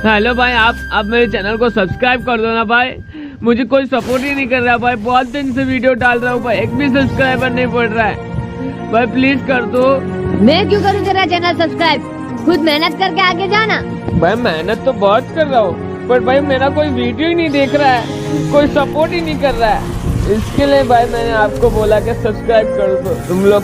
Hello भाई, आप मेरे चैनल को सब्सक्राइब कर दो ना भाई। मुझे कोई सपोर्ट ही नहीं कर रहा भाई, बहुत दिन से वीडियो डाल रहा हूँ भाई, एक भी सब्सक्राइबर नहीं पड़ रहा है भाई, प्लीज कर दो। मैं क्यों करूँ तेरा चैनल सब्सक्राइब? खुद मेहनत करके आगे जाना। भाई मेहनत तो बहुत कर रहा हूँ, पर भाई मेरा कोई वीडियो ही नहीं देख रहा है, कोई सपोर्ट ही नहीं कर रहा है। इसके लिए भाई मैंने आपको बोला कि सब्सक्राइब कर दो तुम लोग।